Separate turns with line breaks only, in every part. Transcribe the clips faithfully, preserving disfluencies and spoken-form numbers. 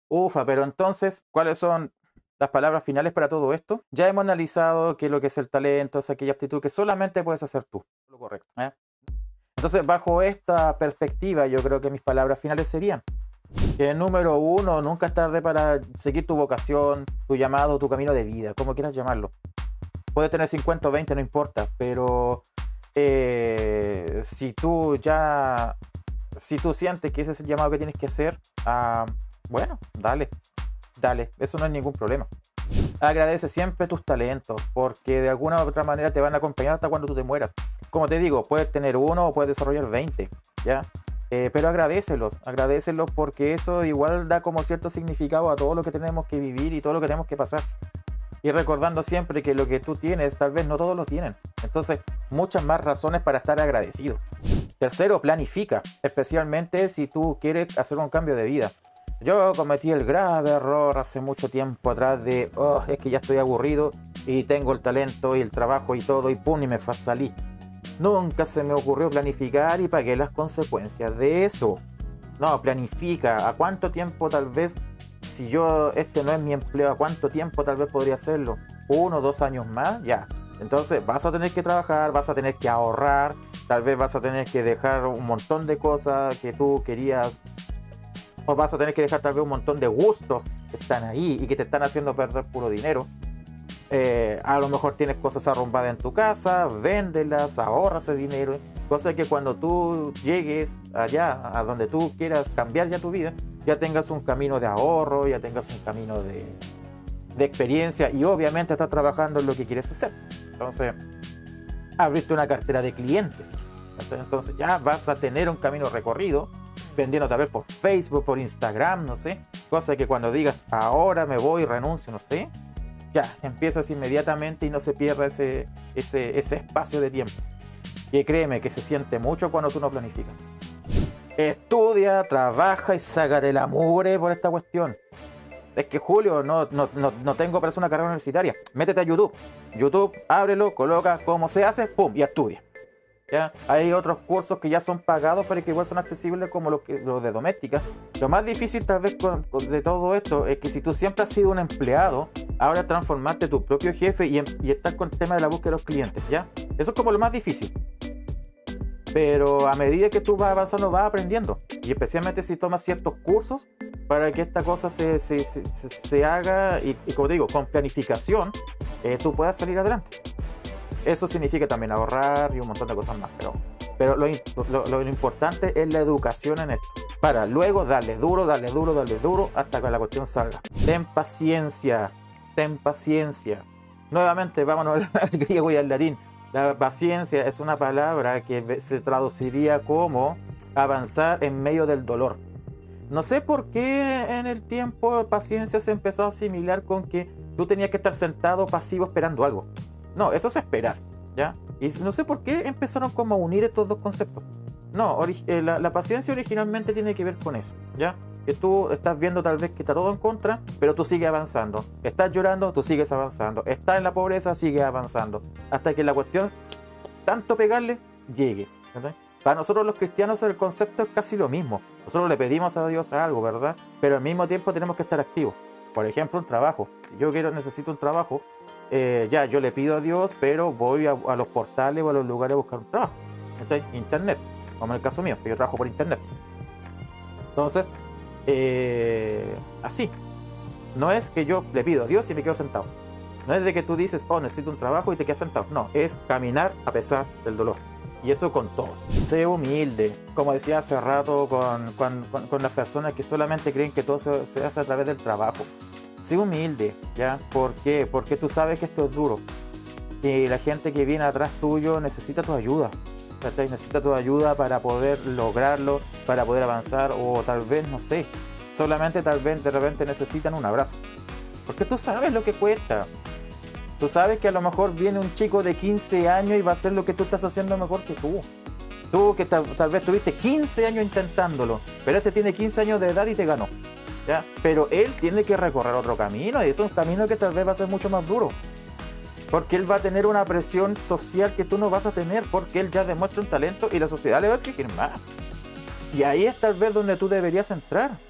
Ufa, pero entonces, ¿cuáles son las palabras finales para todo esto? Ya hemos analizado que lo que es el talento es aquella aptitud que solamente puedes hacer tú. Lo correcto. ¿eh? Entonces, bajo esta perspectiva, yo creo que mis palabras finales serían que número uno, nunca es tarde para seguir tu vocación, tu llamado, tu camino de vida, como quieras llamarlo. Puedes tener cincuenta o veinte, no importa, pero eh, si tú ya, si tú sientes que ese es el llamado que tienes que hacer, ah, bueno, dale, dale, eso no es ningún problema. Agradece siempre tus talentos, porque de alguna u otra manera te van a acompañar hasta cuando tú te mueras. Como te digo, puedes tener uno o puedes desarrollar veinte, ¿ya? Eh, pero agradecelos, agradecelos porque eso igual da como cierto significado a todo lo que tenemos que vivir y todo lo que tenemos que pasar. Y recordando siempre que lo que tú tienes, tal vez no todos lo tienen. Entonces, muchas más razones para estar agradecido. Tercero, planifica, especialmente si tú quieres hacer un cambio de vida. Yo cometí el grave error hace mucho tiempo atrás de, oh, es que ya estoy aburrido y tengo el talento y el trabajo y todo y pum, y me salí. Nunca se me ocurrió planificar y pagué las consecuencias de eso. No, planifica. ¿A cuánto tiempo tal vez, si yo, este no es mi empleo, a cuánto tiempo tal vez podría hacerlo? ¿Uno, dos años más? Ya. Entonces vas a tener que trabajar, vas a tener que ahorrar, tal vez vas a tener que dejar un montón de cosas que tú querías, o vas a tener que dejar tal vez un montón de gustos que están ahí y que te están haciendo perder puro dinero. Eh, a lo mejor tienes cosas arrumbadas en tu casa, véndelas, ahorra ese dinero, cosa que cuando tú llegues allá, a donde tú quieras cambiar ya tu vida, ya tengas un camino de ahorro, ya tengas un camino de, de experiencia y obviamente estás trabajando en lo que quieres hacer. Entonces, abriste una cartera de clientes, entonces ya vas a tener un camino recorrido, vendiendo tal vez por Facebook, por Instagram, no sé, cosa que cuando digas ahora me voy, renuncio, no sé, ya, empiezas inmediatamente y no se pierda ese, ese, ese espacio de tiempo. Y créeme que se siente mucho cuando tú no planificas. Estudia, trabaja y sácate la mugre por esta cuestión. Es que Julio, no, no, no, no tengo para hacer una carrera universitaria. Métete a YouTube. YouTube, ábrelo, coloca cómo se hace, pum, y estudia. ¿Ya? Hay otros cursos que ya son pagados, pero que igual son accesibles como los, que, los de doméstica. Lo más difícil tal vez con, con, de todo esto es que si tú siempre has sido un empleado, ahora transformarte tu propio jefe y, y estar con el tema de la búsqueda de los clientes, ¿ya? Eso es como lo más difícil. Pero a medida que tú vas avanzando, vas aprendiendo. Y especialmente si tomas ciertos cursos para que esta cosa se, se, se, se, se haga y, y, como te digo, con planificación, eh, tú puedas salir adelante. Eso significa también ahorrar y un montón de cosas más, pero, pero lo, lo, lo importante es la educación en esto, para luego darle duro, darle duro, darle duro, hasta que la cuestión salga. Ten paciencia, ten paciencia. Nuevamente, vámonos al, al griego y al latín. La paciencia es una palabra que se traduciría como avanzar en medio del dolor. No sé por qué en el tiempo paciencia se empezó a asimilar con que tú tenías que estar sentado pasivo esperando algo. No, eso es esperar, ¿ya? Y no sé por qué empezaron como a unir estos dos conceptos. No, eh, la, la paciencia originalmente tiene que ver con eso, ¿ya? Que tú estás viendo tal vez que está todo en contra, pero tú sigues avanzando. Estás llorando, tú sigues avanzando. Estás en la pobreza, sigues avanzando. Hasta que la cuestión, tanto pegarle, llegue, ¿verdad? Para nosotros los cristianos el concepto es casi lo mismo. Nosotros le pedimos a Dios algo, ¿verdad? Pero al mismo tiempo tenemos que estar activos. Por ejemplo, un trabajo. Si yo quiero, necesito un trabajo, Eh, ya, yo le pido a Dios, pero voy a, a los portales o a los lugares a buscar un trabajo. ¿Okay? Internet, como en el caso mío, que yo trabajo por internet. Entonces, eh, así. No es que yo le pido a Dios y me quedo sentado. No es de que tú dices, oh, necesito un trabajo y te quedas sentado. No, es caminar a pesar del dolor. Y eso con todo. Sé humilde. Como decía hace rato con, con, con, con las personas que solamente creen que todo se, se hace a través del trabajo. Sé humilde, ¿ya? ¿Por qué? Porque tú sabes que esto es duro. Que la gente que viene atrás tuyo necesita tu ayuda. ¿Cachai? Necesita tu ayuda para poder lograrlo, para poder avanzar, o tal vez, no sé, solamente tal vez de repente necesitan un abrazo. Porque tú sabes lo que cuesta. Tú sabes que a lo mejor viene un chico de quince años y va a hacer lo que tú estás haciendo mejor que tú. Tú que tal, tal vez tuviste quince años intentándolo, pero este tiene quince años de edad y te ganó. ¿Ya? Pero él tiene que recorrer otro camino y es un camino que tal vez va a ser mucho más duro, porque él va a tener una presión social que tú no vas a tener, porque él ya demuestra un talento y la sociedad le va a exigir más. Y ahí es tal vez donde tú deberías entrar,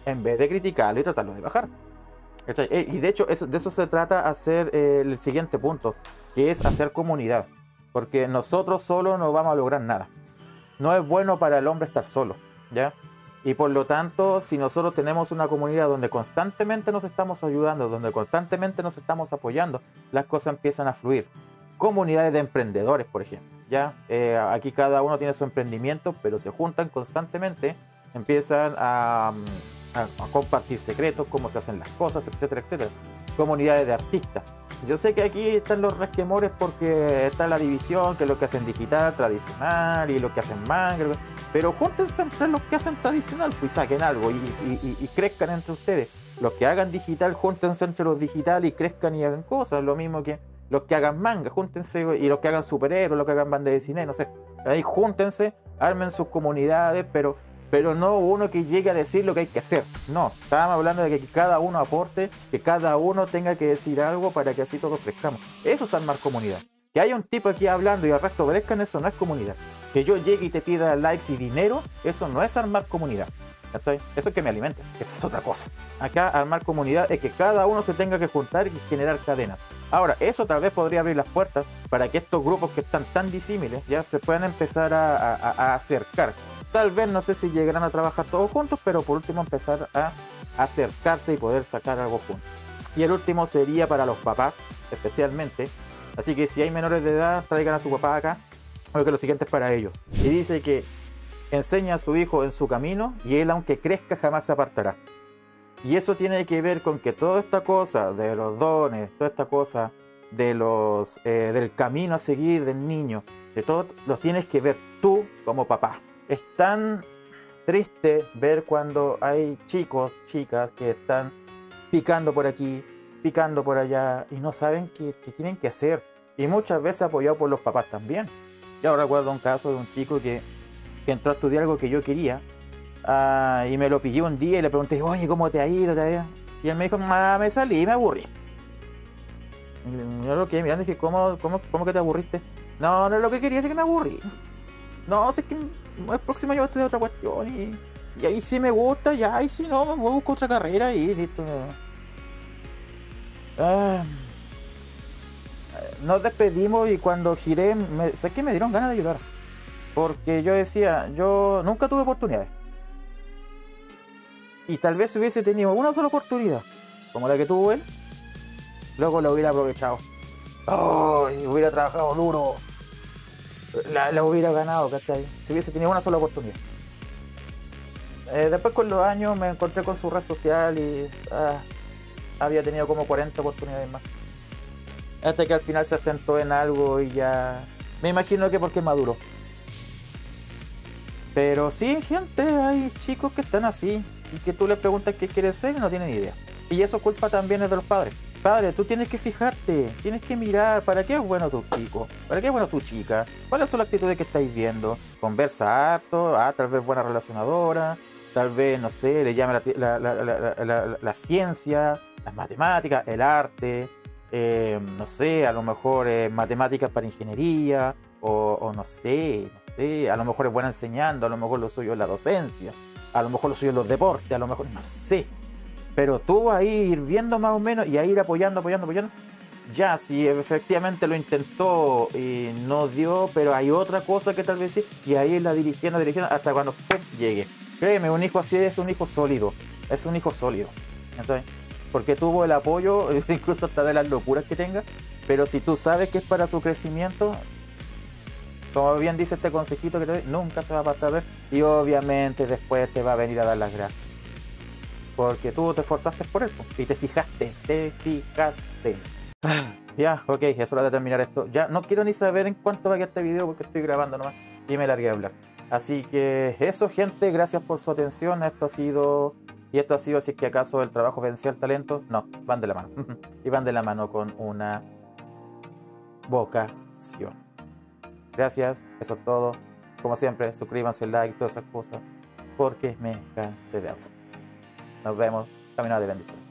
en vez de criticarlo y tratarlo de bajar. ¿Cachai? Y de hecho, eso, de eso se trata hacer eh, el siguiente punto, que es hacer comunidad. Porque nosotros solos no vamos a lograr nada. No es bueno para el hombre estar solo, ¿ya? Y por lo tanto, si nosotros tenemos una comunidad donde constantemente nos estamos ayudando, donde constantemente nos estamos apoyando, las cosas empiezan a fluir. Comunidades de emprendedores, por ejemplo, ¿ya? Eh, aquí cada uno tiene su emprendimiento, pero se juntan constantemente, empiezan a, a, a compartir secretos, cómo se hacen las cosas, etcétera, etcétera. Comunidades de artistas. Yo sé que aquí están los resquemores porque está la división, que es lo que hacen digital, tradicional, y lo que hacen manga, pero júntense entre los que hacen tradicional, pues saquen algo y, y, y, y crezcan entre ustedes. Los que hagan digital, júntense entre los digital y crezcan y hagan cosas, lo mismo que los que hagan manga, júntense, y los que hagan superhéroes, los que hagan bandas de cine, no sé, ahí júntense, armen sus comunidades, pero pero no uno que llegue a decir lo que hay que hacer. No, estábamos hablando de que cada uno aporte, que cada uno tenga que decir algo para que así todos crezcamos. Eso es armar comunidad. Que haya un tipo aquí hablando y el resto obedezcan, eso no es comunidad. Que yo llegue y te pida likes y dinero, eso no es armar comunidad. ¿Estoy? Eso es que me alimentes, esa es otra cosa. Acá armar comunidad es que cada uno se tenga que juntar y generar cadenas. Ahora, eso tal vez podría abrir las puertas para que estos grupos que están tan disímiles ya se puedan empezar a, a, a acercar. Tal vez, no sé si llegarán a trabajar todos juntos, pero por último empezar a acercarse y poder sacar algo juntos. Y el último sería para los papás, especialmente. Así que si hay menores de edad, traigan a su papá acá, porque lo siguiente es para ellos. Y dice que enseña a su hijo en su camino y él, aunque crezca, jamás se apartará. Y eso tiene que ver con que toda esta cosa de los dones, toda esta cosa de los, eh, del camino a seguir del niño, de todo, los tienes que ver tú como papá. Es tan triste ver cuando hay chicos, chicas que están picando por aquí, picando por allá y no saben qué, qué tienen que hacer. Y muchas veces apoyado por los papás también. Yo recuerdo un caso de un chico que, que entró a estudiar algo que yo quería uh, y me lo pillé un día y le pregunté, oye, ¿cómo te ha ido? ¿Te ha ido? Y él me dijo, ah, me salí y me aburrí. Y yo lo quedé mirando y dije, ¿cómo, cómo, cómo que te aburriste? No, no es lo que quería, es que me aburrí. No, sé que el próximo yo voy a estudiar otra cuestión y, y ahí sí me gusta, ya, y si no, me busco otra carrera y listo. Ah, nos despedimos y cuando giré, me, sé que me dieron ganas de llorar. Porque yo decía, yo nunca tuve oportunidades. Y tal vez si hubiese tenido una sola oportunidad, como la que tuvo él, luego la hubiera aprovechado. Oh, y hubiera trabajado duro. La, la hubiera ganado, ¿cachai? Si hubiese tenido una sola oportunidad. Eh, después con los años me encontré con su red social y ah, había tenido como cuarenta oportunidades más. Hasta que al final se asentó en algo y ya... Me imagino que porque maduró. Pero sí, gente, hay chicos que están así y que tú les preguntas qué quieres ser y no tienen idea. Y eso culpa también es de los padres. Padre, tú tienes que fijarte, tienes que mirar para qué es bueno tu chico, para qué es bueno tu chica, cuáles son las actitudes que estáis viendo. Conversa harto, ah, tal vez buena relacionadora, tal vez, no sé, le llame la, la, la, la, la, la ciencia, las matemáticas, el arte, eh, no sé, a lo mejor eh, matemáticas para ingeniería, o, o no sé, no sé, a lo mejor es buena enseñando, a lo mejor lo suyo es la docencia, a lo mejor lo suyo es los deportes, a lo mejor, no sé. Pero tú ahí ir viendo más o menos y ahí ir apoyando, apoyando, apoyando. Ya, si efectivamente lo intentó y no dio, pero hay otra cosa que tal vez sí. Y ahí irla dirigiendo, dirigiendo hasta cuando ¡pum! Llegue. Créeme, un hijo así es un hijo sólido. Es un hijo sólido. Entonces, porque tuvo el apoyo, incluso hasta de las locuras que tenga. Pero si tú sabes que es para su crecimiento, como bien dice este consejito que te doy, nunca se va a apartar de él. Y obviamente después te va a venir a dar las gracias. Porque tú te esforzaste por él y te fijaste, te fijaste. Ya, ok, es hora de terminar esto. Ya no quiero ni saber en cuánto va a quedar este video porque estoy grabando nomás y me largué a hablar. Así que eso, gente, gracias por su atención. Esto ha sido... Y esto ha sido, si es que acaso el trabajo vence al talento. No, van de la mano. Y van de la mano con una vocación. Gracias, eso es todo. Como siempre, suscríbanse, like, todas esas cosas. Porque me cansé de hablar. Nos vemos. Camino de bendición.